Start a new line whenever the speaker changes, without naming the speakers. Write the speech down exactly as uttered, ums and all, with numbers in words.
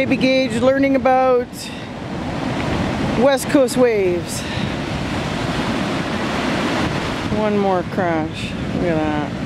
Baby Gage learning about West Coast waves. One more crash. Look at that.